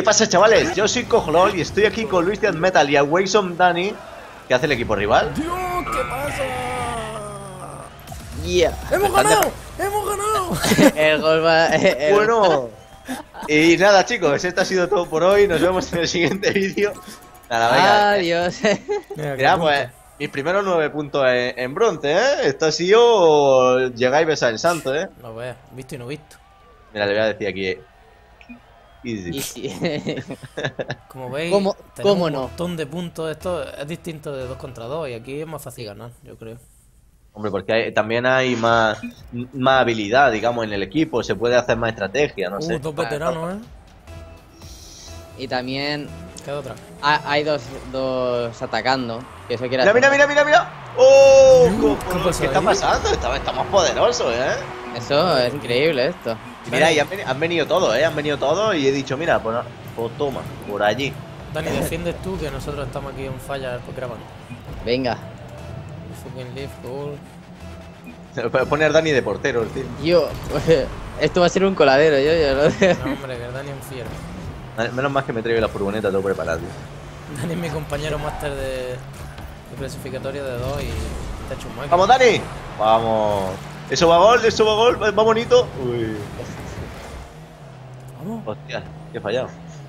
pasa, chavales? Yo soy Cojolol y estoy aquí con Luis Death Metal y a Wayson Dani, que hace el equipo rival. ¡Dios! ¿Qué pasa? Yeah. ¡Hemos ganado! ¡Hemos ganado! El gol va. Bueno, y nada, chicos, esto ha sido todo por hoy. Nos vemos en el siguiente vídeo. Nada, venga. Adiós. Mira, pues, mis primeros 9 puntos en bronce, ¿eh? Esto ha sido llegar y besar el santo, ¿eh? No veas, visto y no visto. Mira, le voy a decir aquí. Easy. Easy. Como veis, ¿Cómo tenemos no? un montón de puntos. Esto es distinto de 2 contra 2 y aquí es más fácil ganar, yo creo. Hombre, porque también hay más habilidad, digamos, en el equipo. Se puede hacer más estrategia, no sé. 2 veteranos, Y también Queda otra. hay dos atacando. Que eso quiere Mira, hacer- mira. ¡Oh! ¿Qué pasa ¿Qué está ahí? pasando? Estamos poderosos, ¿eh? Eso es increíble esto. Y mira, y han venido todos, ¿eh? Han venido todos y he dicho, mira, pues toma, por allí. Dani, defiendes tú que nosotros estamos aquí en falla grabando. Venga. Fucking live goal. Puedes poner Dani de portero, tío. Yo. Esto va a ser un coladero, yo lo No, hombre, que Dani es un fiero. Menos mal que me traigo la furgoneta todo preparado, tío. Dani es mi compañero máster de clasificatorio de 2 y te ha hecho un máquina. ¡Vamos, Dani! ¡Vamos! Eso va gol, va bonito. Uy. Vamos. Hostia, que he fallado.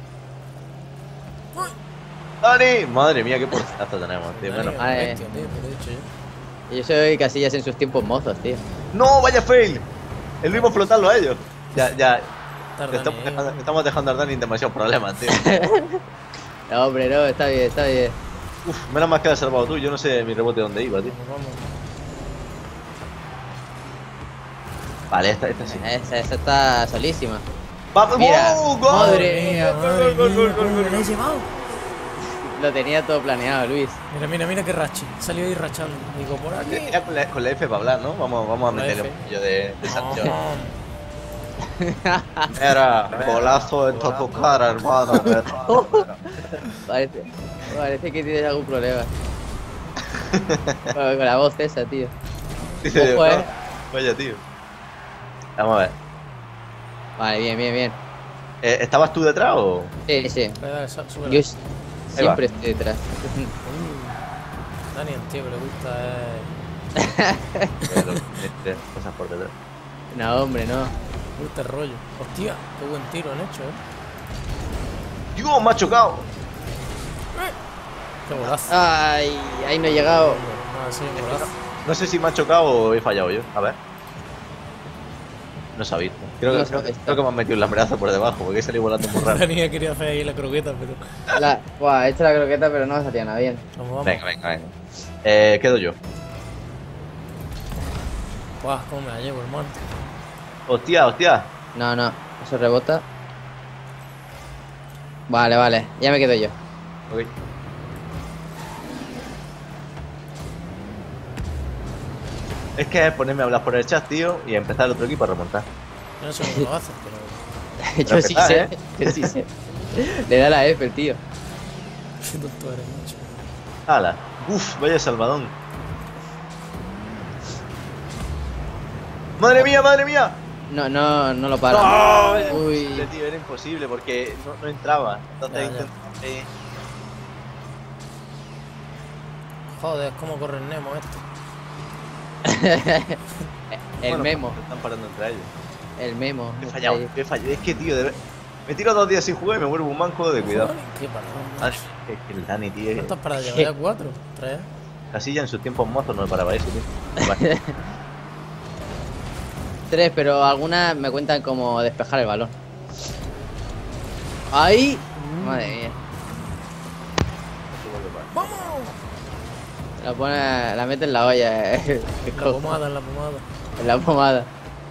¡Dani! Madre mía, qué portazo tenemos, tío. Dani Menos- es Vale. bestia, tío, te lo he dicho yo. Yo soy Casillas en sus tiempos mozos, tío. ¡No! ¡Vaya fail! El mismo flotarlo a ellos. Ya. Tarda Estamos dejando a Dani en demasiados problemas, tío. No, hombre, no, está bien, está bien. Uf, menos mal que has salvado tú. Yo no sé mi rebote dónde iba, tío. Vamos. Vale, esta sí. Esa está solísima. ¡Vamos! Mira, ¡Oh, gol! madre mía, madre mía, ¿cómo me lo he llevado? Lo tenía todo planeado, Luis. Mira que rachi. Salió ahí rachando. Digo, por aquí. Era con la F para hablar, ¿no? Vamos a Con la meterle F. un poquillo de sanción. Ajá. Era golazo en toda tu cara, hermano. Parece que tienes algún problema. Con la voz esa, tío. Dice, Ojo, no, vaya, tío. Vamos a ver. Vale, bien. ¿Estabas tú detrás o...? Sí. Dale, súbela. Yo siempre estoy detrás. Dani, el tío que le gusta Cosas por detrás. No, hombre, no. le gusta el rollo. Hostia, qué buen tiro han hecho, ¡Dios, me ha chocado! Qué golazo. Ay, ahí no he llegado. No, ha sido un golazo. No sé si me ha chocado o he fallado yo. A ver. No sabía. Creo que me han metido el lambrazo por debajo porque he salido volando muy raro. Dani ha querido hacer ahí la croqueta, pero... Buah, he hecho la croqueta, pero no me salía nada bien. Vamos. Venga. Quedo yo. Buah, cómo me la llevo, hermano. Hostia. No, eso rebota. Vale, ya me quedo yo. Ok. Es que es ponerme a hablar por el chat, tío, y empezar el otro equipo a remontar. Yo no sé cómo lo haces, pero... Yo sí empezar, sé, yo sí sé. Le da la F, el tío. Qué tonto eres, macho. ¡Hala! ¡Uf! Vaya salvadón. ¡Madre mía! No lo para. ¡No! Uy. Imposible, tío, era imposible porque no entraba. Entonces Ya. intenté... Joder, cómo corre el Nemo esto. El Bueno, memo. se están parando entre ellos. El memo. He fallado. Es que, tío, me tiro 2 días sin jugar y me vuelvo un manco de cuidado. Qué parón, Madre, macho. es que el Dani, tío. ¿Cuántas paradas lleva ya? 4, 3. Casilla en sus tiempos mozos no me paraba eso, tío. Vale. 3, pero algunas me cuentan como despejar el balón. ¡Ahí! Madre mía. La mete en la olla. La pomada, en la pomada. En la pomada.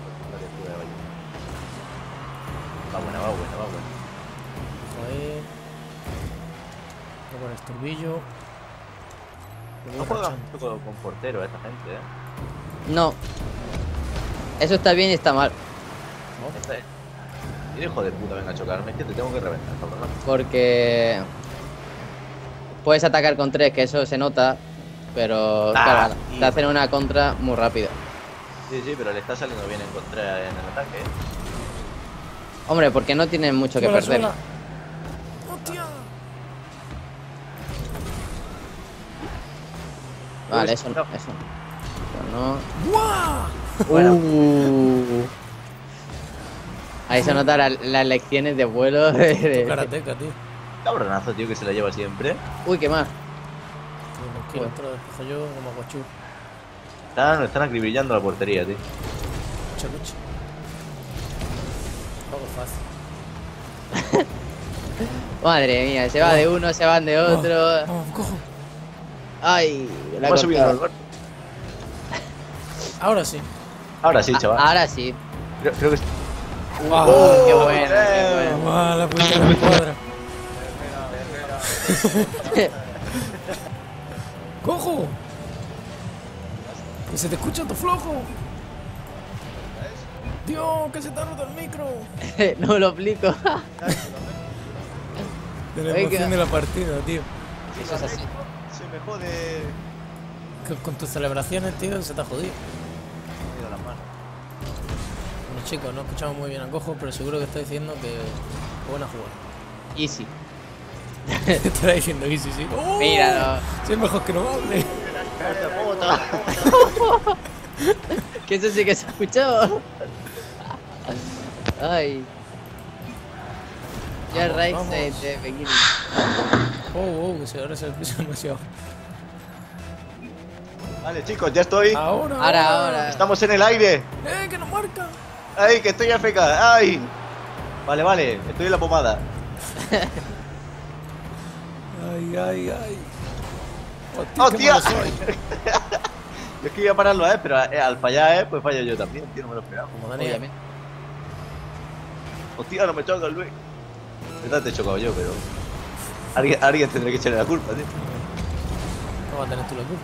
Va buena. Joder. Voy con el turbillo. No juega mucho con portero esta gente, No. Eso está bien y está mal. Y hijo de puta, venga a chocarme, es que te tengo que reventar, cabrón. Porque puedes atacar con 3, que eso se nota. Pero claro, te hacen una contra muy rápido. Sí, pero le está saliendo bien encontrar en el ataque. Hombre, porque no tienen mucho que perder. ¡Hostia! Vale, eso no. Eso no. ¡Guau! Ahí se notan las lecciones de vuelo. Karateca, tío. Cabronazo, tío, que se la lleva siempre. Uy, qué más. Tranquilo, esto lo despejo yo como guachú. Están acribillando la portería, tío. Escucha, escucha. Poco fácil. Madre mía, se va de uno, se van de otro. Vamos, cojo. Ay, la Va subiendo cortado. el barco. Ahora sí. Ahora sí, chaval. Ahora sí. Creo que. Qué bueno, qué bueno. ¡Guau! La puta de la cuadra. ¡Cojo! ¡Que se te escucha tu flojo! ¡Dios! ¡Que se te ha roto el micro! No lo explico. De la Venga. emoción de la partida, tío. Eso es así. Se me jode. Con tus celebraciones, tío, se te ha jodido. Mira las manos. Bueno, chicos, no escuchamos muy bien a Cojo, pero seguro que está diciendo que buena jugada. Easy. Te está diciendo easy, sí. ¡Oh! Míralo. Sí, es mejor que no hable. Que eso sí que se ha escuchado. Ay. Ya Vamos, Raix vamos. de Pekín. Que se ahora se le pisa demasiado. Vale, chicos, ya estoy. Ahora. Estamos en el aire. ¡Que nos marca! ¡Ay, que estoy AFK! ¡Ay! Vale, estoy en la pomada. Ay. ¡Hostia! ¡Hostia! Yo es que iba a pararlo, pero al fallar, pues fallo yo también, tío, no me lo esperaba. Como Daniel. Obviamente. Hostia, no me choca, Luis. Verdad, te he chocado yo, pero. Alguien tendrá que echarle la culpa, tío. No vas a tener tú la culpa.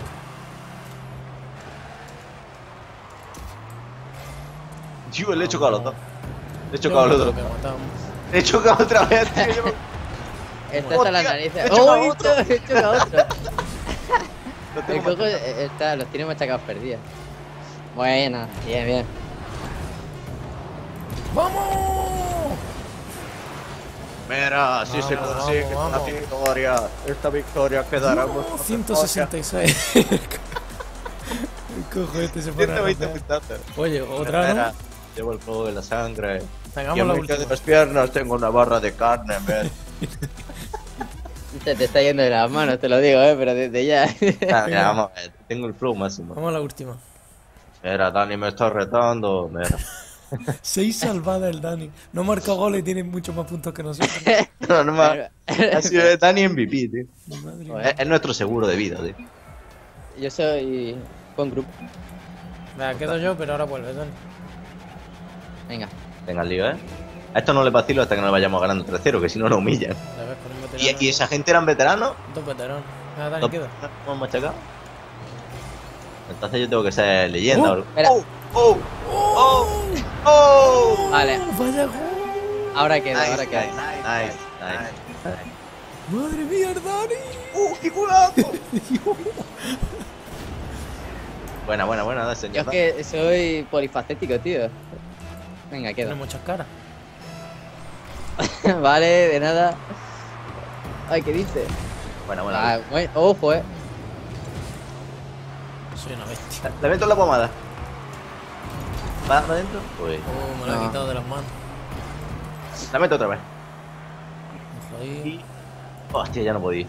Tío, le he chocado a los dos. Le he chocado a los dos. Que matamos. Le he chocado otra vez, tío. Está hasta las Hostia, narices. he hecho a ¡Oh, otro! he hecho a otro! Lo El tengo cojo más- los tiene machacados perdidos. Buena, bien. ¡Vamos! Mira, así se Vamos, consigue vamos, una vamos. victoria. Esta victoria quedará en vuestra 166. El cojo este se pone a 120 rapear. puntadas. Oye, otra Mira, no. llevo el fuego en la sangre. Hagamos Y en la medio de última. las piernas tengo una barra de carne, man. Te está yendo de las manos, te lo digo, pero desde ya. Mira, vamos a ver, tengo el flow máximo. Vamos a la última. Mira, Dani me está retando. Mira. 6 salvadas el Dani. No marca goles y tiene muchos más puntos que nosotros. No, ha sido Dani MVP, tío. Madre mía. Es nuestro seguro de vida, tío. Yo soy con grupo. Venga, quedo yo, pero ahora vuelve, Dani. Venga. Venga, el lío, ¿eh? A esto no le vacilo hasta que no vayamos ganando 3-0, que si no, nos humillan. La ves con un veterano. ¿Y esa gente eran veteranos? Dos veteranos. Venga, Dani, ¿Los queda. hemos machacado? Entonces yo tengo que ser leyenda. o algo. Espera. ¡Oh! Vale, Vaya gol. ahora queda, Nice, ahora queda. nice. Madre mía, el Dani. ¡Qué culazo! Buena, da Yo señor. es que soy polifacético, tío. Venga, Tiene queda. muchas caras. Vale, de nada. Ay, ¿qué dice? Buena. Ah, ojo, Soy una bestia. Le meto en la pomada. ¿Va adentro? Pues. Me lo he No. quitado de las manos. La meto otra vez. Ojo ahí. Hostia, ya no podía.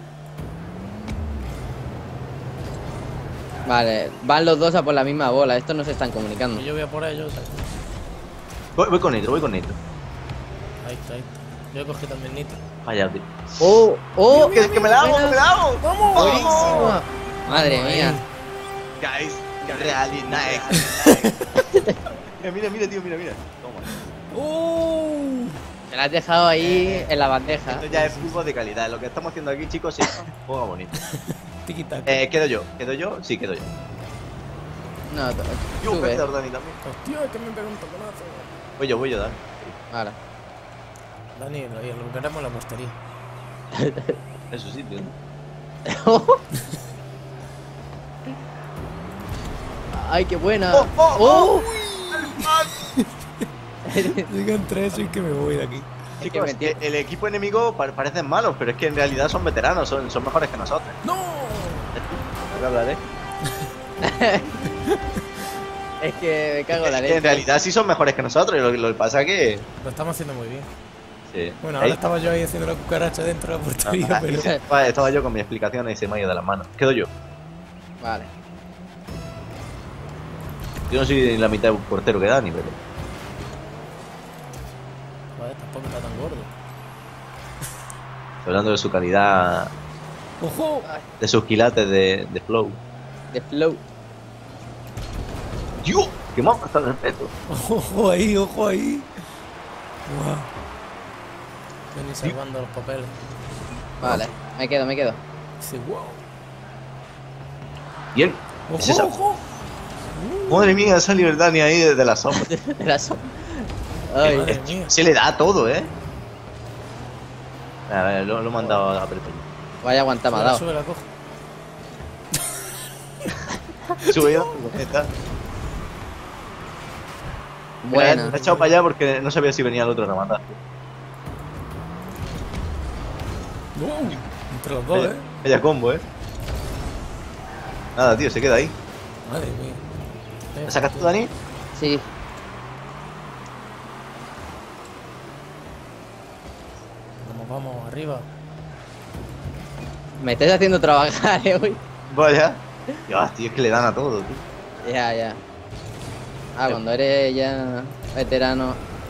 Vale, van los dos a por la misma bola. Estos no se están comunicando. Yo voy a por ellos. Voy con nitro. Ahí está. Yo cogí también nitro. Vaya, tío. ¡Oh! Que me la hago, buena. que me la hago. ¡Vamos! ¡Buenísimo! Madre mía. Guys, really nice. mira, tío, mira. Toma. Me la has dejado ahí en la bandeja. Esto ya es fútbol de calidad. Lo que estamos haciendo aquí, chicos, es un juego bonito. Tiki-taka. ¿Quedo yo? Sí, quedo yo. No, Yo, un sube. perdedor, Dani, también. Hostia, que me pegó un toconazo. Voy yo, Dani. Vale. Dani, lo queremos en la postería. En su sitio, ¿no? ¡Ay, qué buena! ¡Oh! Digo entre eso y que me voy de aquí. Chicos, el equipo enemigo parecen malos, pero es que en realidad son veteranos, son mejores que nosotros. ¡No! ¿Qué hablaré? Es que me cago en la Es que leche. en realidad sí son mejores que nosotros, y lo que pasa es que... Lo estamos haciendo muy bien. Sí. Bueno, ahora estaba yo ahí haciendo la cucaracha dentro de la portería, pero... Vale, estaba yo con mi explicación y se me ha ido de las manos. Quedo yo. Vale. Yo no soy la mitad de un portero que Dani, pero... Joder, tampoco está tan gordo. Hablando de su calidad, ¡Ojo! de sus quilates de flow. De flow. ¡Dios! ¡Qué más falta de respeto! ¡Ojo ahí, ojo ahí! ¡Guau! Vení salvando los papeles. Vale, me quedo. Dice, wow. Bien. ¿Es esa? ¡Ojo, ojo! Madre mía, esa libertad ni ahí de la sombra. De la sombra. Ay, Madre mía. Se le da a todo, ¿eh? A ver, lo he mandado a apretar. vaya aguanta me ha dado. Sube la cojo. Subido. Está. Buena. Me he echado para allá porque no sabía si venía el otro a rematar. Entre los dos, ¿eh? Vaya combo, ¿eh? Nada, tío, se queda ahí. Madre mía. ¿La sacas tú, Dani? Sí. Vamos, arriba. Me estáis haciendo trabajar, hoy. Vaya. Dios, tío, es que le dan a todo, tío. Ya. Ah, cuando eres ya veterano.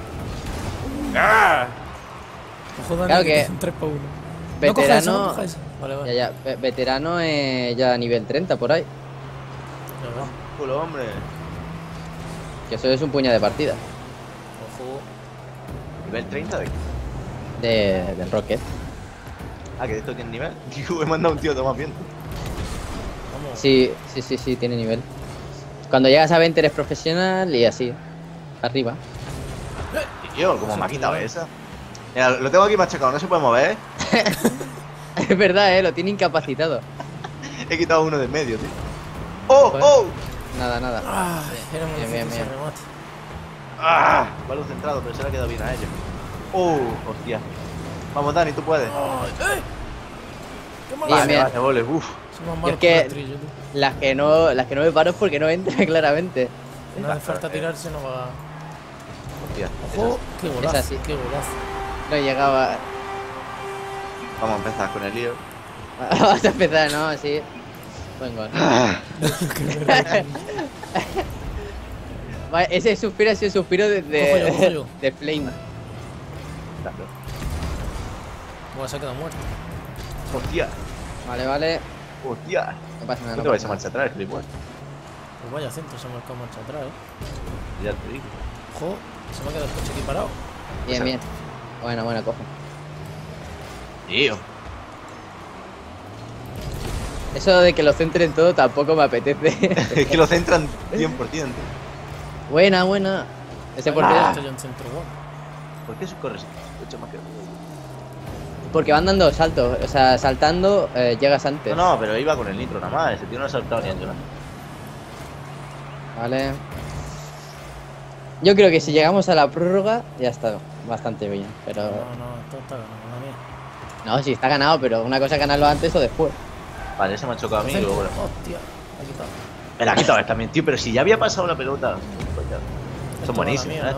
Ojo, Dani, Claro que que- es un 3 para 1. Veterano. No cojas eso. Vale, vale. Ya. Veterano es ya nivel 30 por ahí. Ya va. Culo, hombre. Que eso es un puñado de partida. Ojo. ¿Nivel 30 de qué? Del Rocket. Ah, que esto tiene nivel. Tío, he mandado a un tío tomar viento. Vamos. Sí, tiene nivel. Cuando llegas a 20 eres profesional y así. Arriba. Tío, ¿cómo me ha quitado esa? Mira, lo tengo aquí machacado, no se puede mover, ¿eh? Es verdad, lo tiene incapacitado. He quitado uno de en medio, tío. ¡Oh! Joder. ¡Oh! Nada. Ah, era muy Bien, difícil ese bien. remate. ¡Ah! Balón centrado, pero se le ha quedado bien a ellos. ¡Oh! ¡Hostia! Vamos, Dani, tú puedes. ¡Ay! ¡Eh! ¡Qué mal! Bien, Vale, bien. vale, vole, uff. Somos Yo malos es que- con rastrillo, tú. Las que no me paro es porque no entra claramente. No hace falta tirarse, no va. Hostia. ¡Ojo! ¡Qué golazo! así. ¡Qué golazo! No llegaba. Vamos a empezar con el lío. Vamos a empezar, ¿no? Sí. Buen gol. Vale, ese suspiro ha sido suspiro Cojo yo. de Flame. Claro. Buah, se ha quedado muerto. Hostia. Vale. Hostia. No pasa nada. No te vayas a marcha atrás, flipas. Pues vaya centro, se ha marcado marcha atrás, Ya te digo. Ojo, se me ha quedado el coche aquí parado. Bien. Buena, cojo. Tío. Eso de que lo centren todo tampoco me apetece. Es que lo centran 100%. buena. Ese portero. Estoy yo en centro, guau. ¿Por qué su corres? Coche más que... Porque van dando saltos. O sea, saltando llegas antes. No, pero iba con el nitro nada más. Ese tío no ha saltado ni a llorar. Vale. Yo creo que si llegamos a la prórroga ya está bastante bien. Pero. No, esto está ganado, madre mía. No, sí está ganado, pero una cosa es ganarlo antes o después. Vale, ese me ha chocado a mí y luego... bueno. Hostia, me ha quitado. Me la ha quitado él también, tío. Pero si ya había pasado la pelota. Pues ya. Esto Son va a la buenísimos, mierda, ¿eh?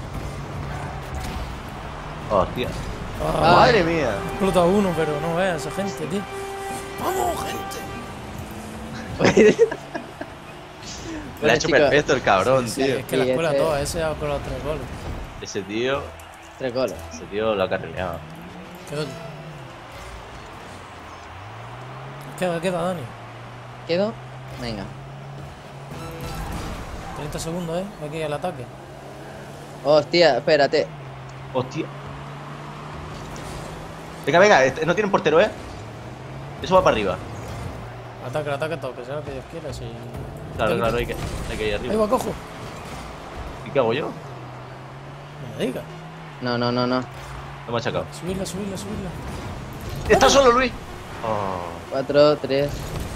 hombre. Hostia. Ah, Madre mía. he explotado uno, pero no veas esa gente, tío. ¡Vamos, gente! Le ha Bueno, hecho chicos, perfecto el cabrón, Sí, tío. es que la Sí, escuela ese- toda, ese ha colado 3 goles. Ese tres goles. tío lo ha carrileado. Quedó. Queda, Dani. ¿Quedo? Venga. 30 segundos, aquí al ataque. Hostia, espérate. Hostia. Venga, no tienen portero, ¿eh? Eso va para arriba. Ataque, todo, que sea lo que Dios quiera. Si... Claro, hay que ir Ahí arriba. va, cojo. ¿Y qué hago yo? No me digas. No. Lo me ha achacado. Subirla. ¡Está solo, Luis! Oh. 4, 3.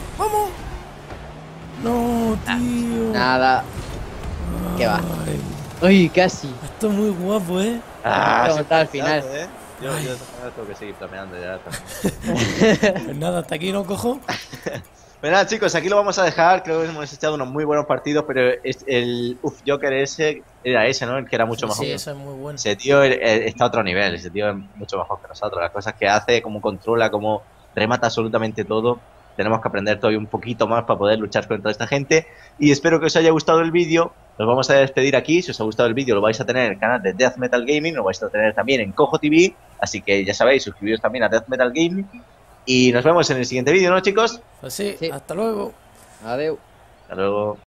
¡Vamos! No, tío. Nada. ¿Qué va? Ay. Uy, casi. Esto es muy guapo, ¿eh? Ah, Vamos sí, al final. ¿eh? Yo Ay. tengo que seguir planeando ya también. Pues nada, hasta aquí no cojo. Pues nada, chicos, aquí lo vamos a dejar. Creo que hemos echado unos muy buenos partidos, pero el Joker ese era ese, ¿no? El que era mucho mejor. Sí, eso es muy bueno. Ese tío está a otro nivel. Ese tío es mucho mejor que nosotros. Las cosas que hace, cómo controla, cómo remata absolutamente todo. Tenemos que aprender todavía un poquito más para poder luchar contra esta gente. Y espero que os haya gustado el vídeo. Nos vamos a despedir aquí. Si os ha gustado el vídeo, lo vais a tener en el canal de Death Metal Gaming. Lo vais a tener también en Cojo TV. Así que ya sabéis, suscribiros también a Death Metal Gaming. Y nos vemos en el siguiente vídeo, ¿no, chicos? Pues sí, Sí. hasta luego. Adeu. Hasta luego.